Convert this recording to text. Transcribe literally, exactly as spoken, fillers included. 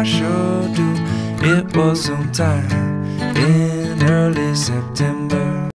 I sure do. It was sometime in early September.